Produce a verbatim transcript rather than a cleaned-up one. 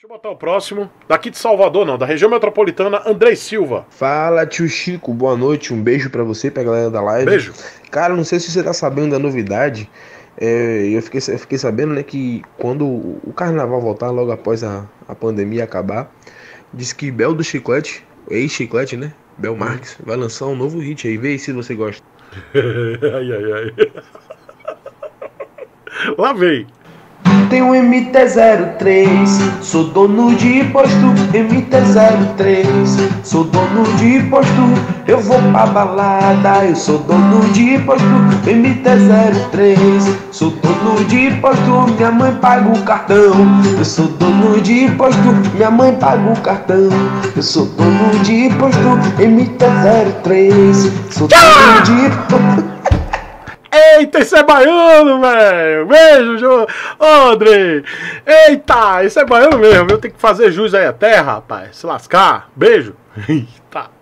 Deixa eu botar o próximo. Daqui de Salvador, não, da região metropolitana, Andrei Silva. Fala, tio Chico, boa noite, um beijo pra você, pra galera da live. Beijo. Cara, não sei se você tá sabendo da novidade, é, eu, fiquei, eu fiquei sabendo, né, que quando o carnaval voltar, logo após a, a pandemia acabar, diz que Bel do Chiclete, ex-Chiclete, né, Bel Marques, vai lançar um novo hit aí, vê aí se você gosta. Ai, ai, ai. Lá vem. Tenho M T zero três, sou dono de posto, M T zero três, sou dono de posto, eu vou pra balada, eu sou dono de posto, M T zero três, sou dono de posto, minha mãe paga o cartão, eu sou dono de posto, minha mãe paga o cartão, eu sou dono de posto, M T zero três, sou dono de posto. Eita, isso é baiano, velho! Beijo, Jô! Ô, Andrei! Eita, isso é baiano mesmo, eu tenho que fazer jus aí à terra, rapaz. Se lascar. Beijo! Eita!